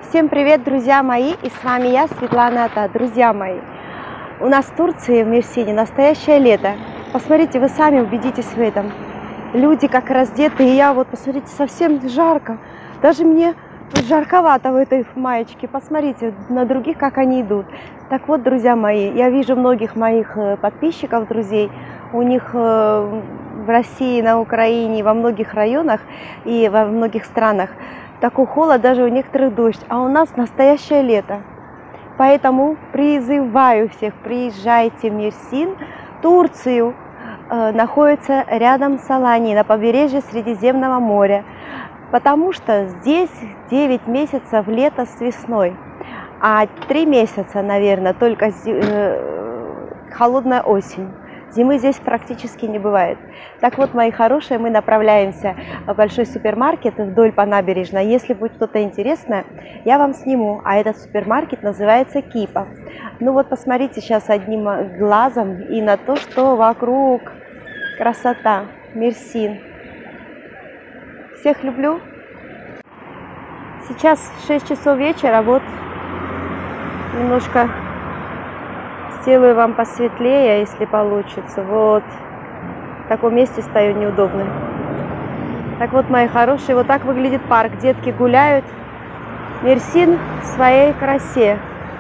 Всем привет, друзья мои, и с вами я, Светлана Ата. Друзья мои, у нас в Турции, в Мерсине, настоящее лето. Посмотрите, вы сами убедитесь в этом. Люди как раздеты, и я вот, посмотрите, совсем жарко. Даже мне жарковато в этой маечке. Посмотрите на других, как они идут. Так вот, друзья мои, я вижу многих моих подписчиков, друзей, у них в России, на Украине, во многих районах и во многих странах такой холод, даже у некоторых дождь, а у нас настоящее лето. Поэтому призываю всех, приезжайте в Мерсин, Турцию, находится рядом с Аланией, на побережье Средиземного моря, потому что здесь 9 месяцев лето с весной, а 3 месяца, наверное, только холодная осень. Зимы здесь практически не бывает. Так вот, мои хорошие, мы направляемся в большой супермаркет вдоль по набережной. Если будет что-то интересное, я вам сниму. А этот супермаркет называется Кипа. Ну вот, посмотрите сейчас одним глазом и на то, что вокруг. Красота. Мерсин. Всех люблю. Сейчас 6 часов вечера. Вот немножко сделаю вам посветлее, если получится. Вот в таком месте стою неудобно. Так вот, мои хорошие, вот так выглядит парк. Детки гуляют. Мерсин в своей красе.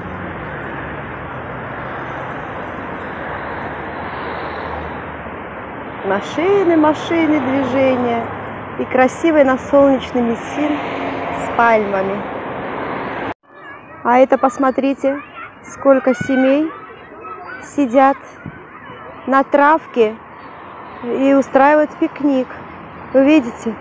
Машины, движения. И красивый на солнечный Мерсин с пальмами. А это, посмотрите, сколько семей сидят на травке и устраивают пикник. Вы видите?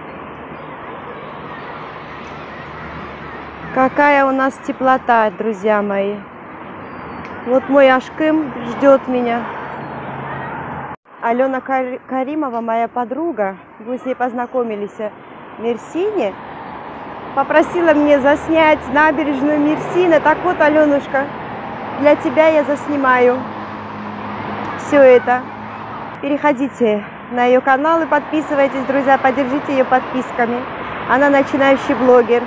Какая у нас теплота, друзья мои. Вот мой Ашкым ждет меня. Алена Каримова, моя подруга, вы с ней познакомились в Мерсине, попросила мне заснять набережную Мерсина. Так вот, Аленушка, для тебя я заснимаю все это. Переходите на ее канал и подписывайтесь, друзья, поддержите ее подписками. Она начинающий блогер.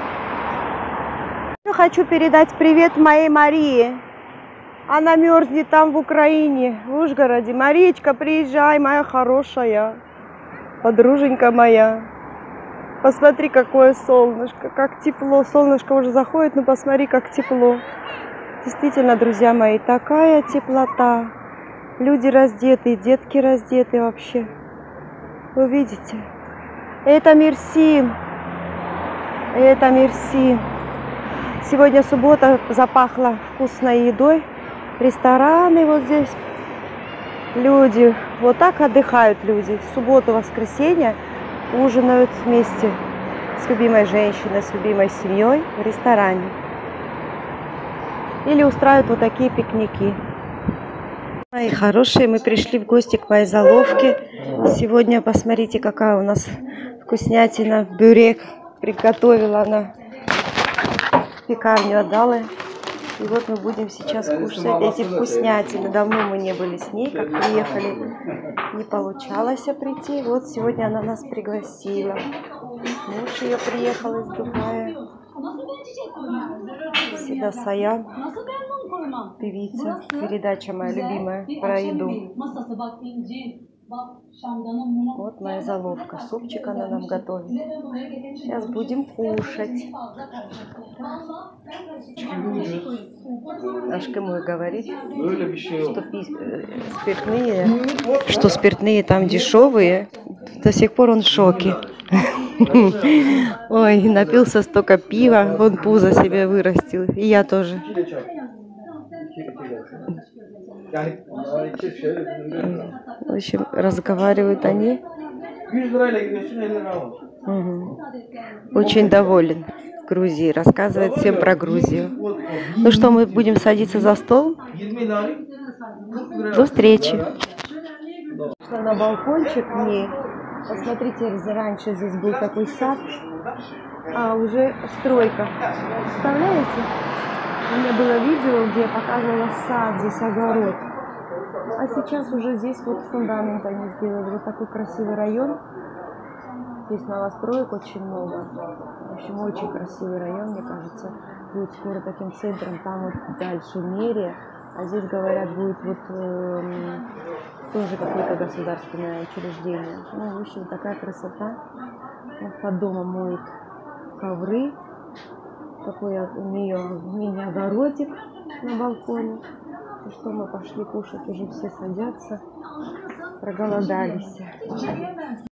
Хочу передать привет моей Марии. Она мерзнет там в Украине, в Ужгороде. Мариечка, приезжай, моя хорошая, подруженька моя. Посмотри, какое солнышко, как тепло. Солнышко уже заходит, но посмотри, как тепло. Действительно, друзья мои, такая теплота. Люди раздеты, детки раздеты вообще. Вы видите? Это Мерсин. Это Мерсин. Сегодня суббота, запахло вкусной едой. Рестораны вот здесь. Люди вот так отдыхают люди. В субботу, воскресенье ужинают вместе с любимой женщиной, с любимой семьей в ресторане. Или устраивают вот такие пикники. Мои хорошие, мы пришли в гости к моей заловке. Сегодня посмотрите, какая у нас вкуснятина. Бюрек приготовила она. Пекарню отдала. И вот мы будем сейчас кушать эти вкуснятины. Давно мы не были с ней, как приехали. Не получалось прийти. Вот сегодня она нас пригласила. Муж ее приехал из Дубая. Седа Саян, певица, передача моя любимая про еду. Вот моя заловка, супчик она нам готовит. Сейчас будем кушать. Ашкым говорит, что спиртные там дешевые. До сих пор он в шоке. Ой, напился столько пива, он пузо себе вырастил, и я тоже. В общем, разговаривают они. Очень доволен Грузией, рассказывает всем про Грузию. Ну что, мы будем садиться за стол? До встречи. Пошла на балкончик к ней. Посмотрите, раньше здесь был такой сад, а уже стройка. Представляете? У меня было видео, где я показывала сад, здесь огород. А сейчас уже здесь вот фундамент они сделали. Вот такой красивый район. Здесь новостроек очень много. общем, очень красивый район, мне кажется, будет скоро таким центром. Там вот дальше мэрия, а здесь, говорят, будет вот тоже какое-то государственное учреждение. Ну, в общем, такая красота. Вот под домом моют ковры. Такой у нее мини-огородик на балконе. И что, мы пошли кушать, уже все садятся, проголодались.